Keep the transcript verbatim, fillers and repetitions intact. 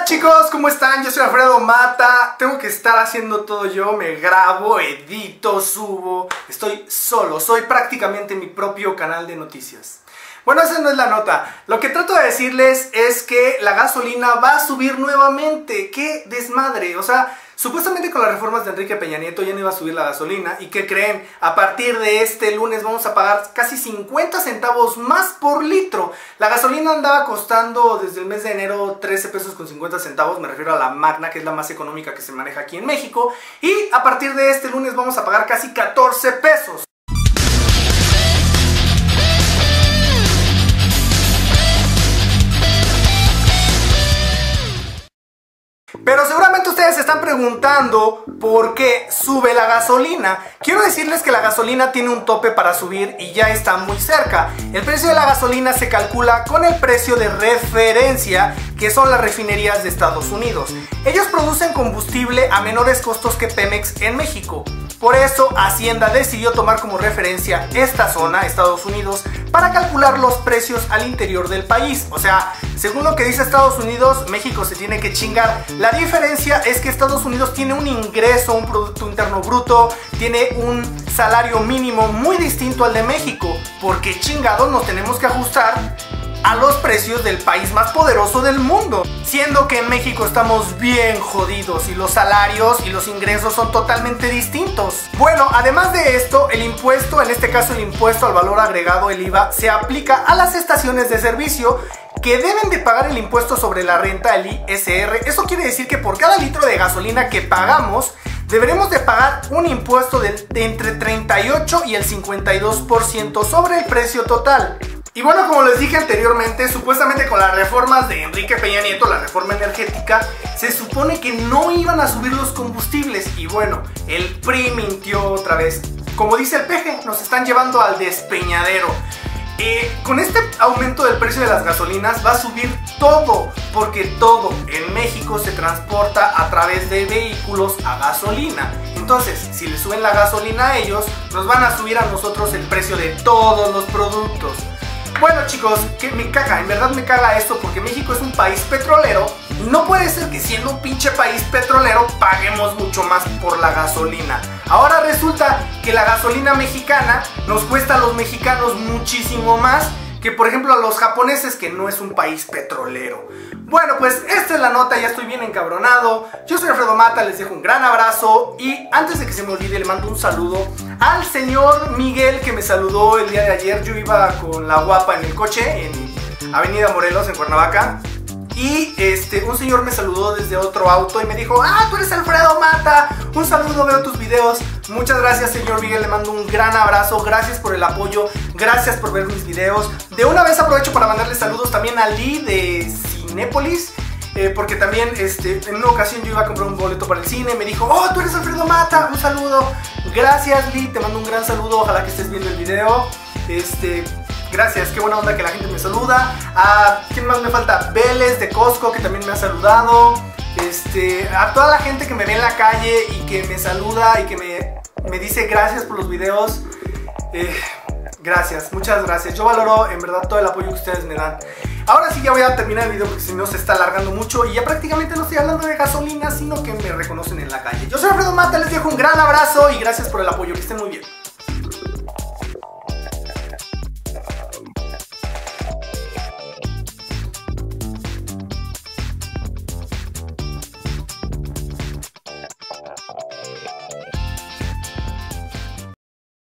Hola chicos, ¿cómo están? Yo soy Alfredo Mata. Tengo que estar haciendo todo yo, me grabo, edito, subo. Estoy solo, soy prácticamente mi propio canal de noticias. Bueno, esa no es la nota. Lo que trato de decirles es que la gasolina va a subir nuevamente. ¡Qué desmadre! O sea, supuestamente con las reformas de Enrique Peña Nieto ya no iba a subir la gasolina. ¿Y qué creen? A partir de este lunes vamos a pagar casi cincuenta centavos más por litro. La gasolina andaba costando desde el mes de enero trece pesos con cincuenta centavos. Me refiero a la Magna, que es la más económica que se maneja aquí en México. Y a partir de este lunes vamos a pagar casi catorce pesos. Pero seguramente ustedes se están preguntando por qué sube la gasolina. Quiero decirles que la gasolina tiene un tope para subir y ya está muy cerca. El precio de la gasolina se calcula con el precio de referencia, que son las refinerías de Estados Unidos. Ellos producen combustible a menores costos que Pemex en México. Por eso Hacienda decidió tomar como referencia esta zona, Estados Unidos, para calcular los precios al interior del país. O sea, según lo que dice Estados Unidos, México se tiene que chingar. La diferencia es que Estados Unidos tiene un ingreso, un Producto Interno Bruto, tiene un salario mínimo muy distinto al de México. Porque chingados nos tenemos que ajustar a los precios del país más poderoso del mundo, siendo que en México estamos bien jodidos y los salarios y los ingresos son totalmente distintos. Bueno, además de esto, el impuesto, en este caso el impuesto al valor agregado, el I V A, se aplica a las estaciones de servicio que deben de pagar el impuesto sobre la renta, el I S R. Eso quiere decir que por cada litro de gasolina que pagamos, deberemos de pagar un impuesto de, de entre treinta y ocho y el cincuenta y dos por ciento sobre el precio total. Y bueno, como les dije anteriormente, supuestamente con las reformas de Enrique Peña Nieto, la reforma energética, se supone que no iban a subir los combustibles. Y bueno, el P R I mintió otra vez. Como dice el peje, nos están llevando al despeñadero. Eh, con este aumento del precio de las gasolinas va a subir todo, porque todo en México se transporta a través de vehículos a gasolina. Entonces, si le suben la gasolina a ellos, nos van a subir a nosotros el precio de todos los productos. Bueno chicos, que me caga, en verdad me caga esto, porque México es un país petrolero y no puede ser que siendo un pinche país petrolero paguemos mucho más por la gasolina. Ahora resulta que la gasolina mexicana nos cuesta a los mexicanos muchísimo más que por ejemplo a los japoneses, que no es un país petrolero. Bueno, pues esta es la nota, ya estoy bien encabronado. Yo soy Alfredo Mata, les dejo un gran abrazo y antes de que se me olvide le mando un saludo al señor Miguel, que me saludó el día de ayer. Yo iba con la guapa en el coche en Avenida Morelos, en Cuernavaca, y este, un señor me saludó desde otro auto y me dijo: ah, tú eres Alfredo Mata, un saludo, veo tus videos. Muchas gracias señor Miguel, le mando un gran abrazo, gracias por el apoyo, gracias por ver mis videos. De una vez aprovecho para mandarle saludos también a Lee de Cinépolis, eh, porque también este, en una ocasión yo iba a comprar un boleto para el cine, me dijo: oh, tú eres Alfredo Mata, un saludo. Gracias Lee, te mando un gran saludo, ojalá que estés viendo el video. Este... Gracias, qué buena onda que la gente me saluda. A, ¿quién más me falta? Vélez de Costco, que también me ha saludado. Este, a toda la gente que me ve en la calle y que me saluda y que me, me dice gracias por los videos. Eh, gracias, muchas gracias. Yo valoro en verdad todo el apoyo que ustedes me dan. Ahora sí ya voy a terminar el video porque si no se está alargando mucho y ya prácticamente no estoy hablando de gasolina, sino que me reconocen en la calle. Yo soy Alfredo Mata, les dejo un gran abrazo y gracias por el apoyo, que estén muy bien.